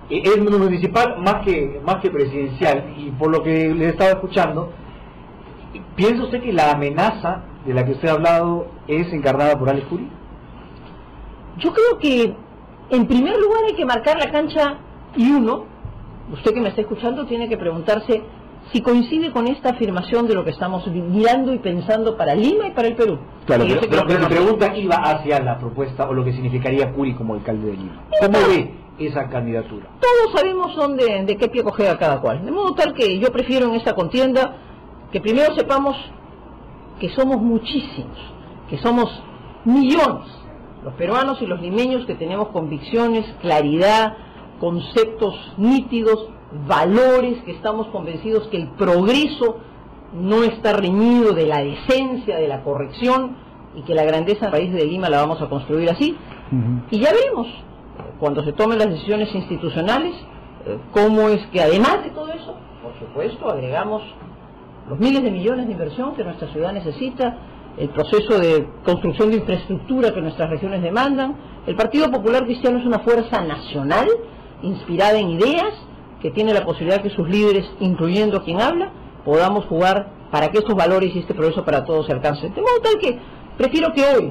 es municipal más que presidencial, y por lo que le estaba escuchando, ¿piensa usted que la amenaza de la que usted ha hablado es encarnada por Alex Curi? Yo creo que en primer lugar hay que marcar la cancha, y usted que me está escuchando tiene que preguntarse si coincide con esta afirmación de lo que estamos mirando y pensando para Lima y para el Perú. Claro, pero mi pregunta iba hacia la propuesta o lo que significaría Curi como alcalde de Lima. ¿Cómo ve esa candidatura? Todos sabemos de qué pie cojea cada cual, de modo tal que yo prefiero en esta contienda que primero sepamos que somos muchísimos, que somos millones, los peruanos y los limeños, que tenemos convicciones, claridad, conceptos nítidos, valores, que estamos convencidos que el progreso no está reñido de la decencia, de la corrección, y que la grandeza del país de Lima la vamos a construir así. Y ya veremos, cuando se tomen las decisiones institucionales, cómo es que además de todo eso, por supuesto, agregamos los miles de millones de inversión que nuestra ciudad necesita, el proceso de construcción de infraestructura que nuestras regiones demandan. El Partido Popular Cristiano es una fuerza nacional, inspirada en ideas, que tiene la posibilidad que sus líderes, incluyendo quien habla, podamos jugar para que estos valores y este progreso para todos se alcancen. De modo tal que prefiero que hoy,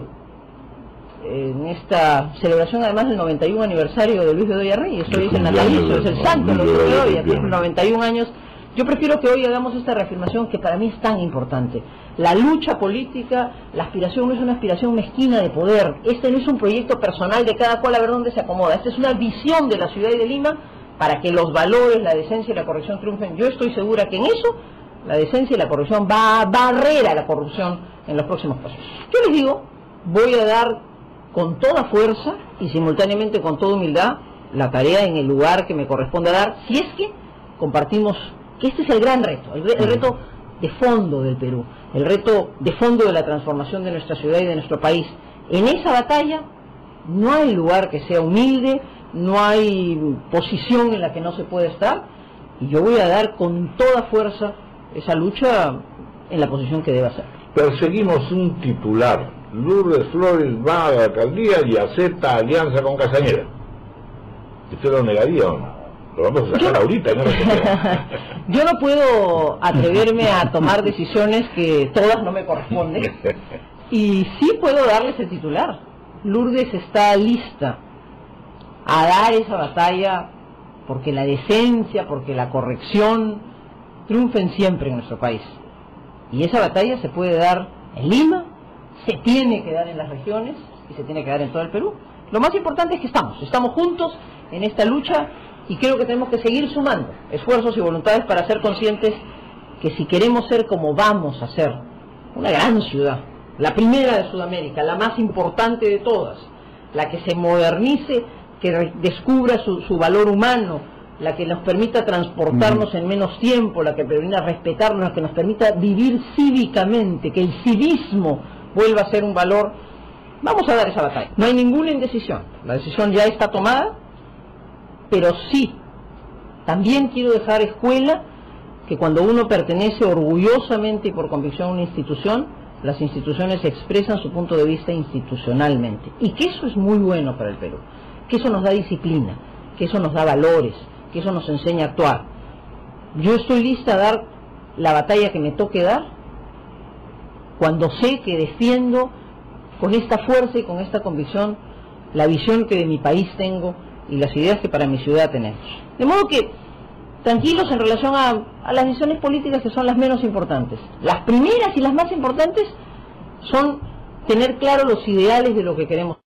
en esta celebración además del 91 aniversario de Luis Bedoya Reyes, hoy es el natalicio, es el santo de Luis Bedoya, cumple 91 años, yo prefiero que hoy hagamos esta reafirmación que para mí es tan importante. La lucha política, la aspiración no es una aspiración mezquina de poder, este no es un proyecto personal de cada cual a ver dónde se acomoda, esta es una visión de la ciudad y de Lima para que los valores, la decencia y la corrección triunfen. Yo estoy segura que en eso la decencia y la corrección va a barrer a la corrupción en los próximos pasos. Yo les digo, voy a dar con toda fuerza y simultáneamente con toda humildad la tarea en el lugar que me corresponde dar, si es que compartimos que este es el gran reto, el reto de fondo del Perú, el reto de fondo de la transformación de nuestra ciudad y de nuestro país. En esa batalla no hay lugar que sea humilde, no hay posición en la que no se puede estar, y yo voy a dar con toda fuerza esa lucha en la posición que deba ser. Perseguimos un titular. Lourdes Flores va a la alcaldía y acepta alianza con Castañeda. ¿Usted lo negaría o no? Lo vamos a sacar ahorita, ¿no? Yo no puedo atreverme a tomar decisiones que todas no me corresponden, y sí puedo darles el titular. Lourdes está lista a dar esa batalla porque la decencia, porque la corrección triunfen siempre en nuestro país. Y esa batalla se puede dar en Lima, se tiene que dar en las regiones y se tiene que dar en todo el Perú. Lo más importante es que estamos juntos en esta lucha, y creo que tenemos que seguir sumando esfuerzos y voluntades para ser conscientes que si queremos ser como vamos a ser, una gran ciudad, la primera de Sudamérica, la más importante de todas, la que se modernice, que descubra su valor humano, la que nos permita transportarnos en menos tiempo, la que permita respetarnos, la que nos permita vivir cívicamente, que el civismo vuelva a ser un valor, vamos a dar esa batalla. No hay ninguna indecisión, la decisión ya está tomada, pero sí, también quiero dejar escuela que cuando uno pertenece orgullosamente y por convicción a una institución, las instituciones expresan su punto de vista institucionalmente, y que eso es muy bueno para el Perú, que eso nos da disciplina, que eso nos da valores, que eso nos enseña a actuar. Yo estoy lista a dar la batalla que me toque dar cuando sé que defiendo con esta fuerza y con esta convicción la visión que de mi país tengo y las ideas que para mi ciudad tenemos. De modo que, tranquilos en relación a las decisiones políticas que son las menos importantes. Las primeras y las más importantes son tener claro los ideales de lo que queremos.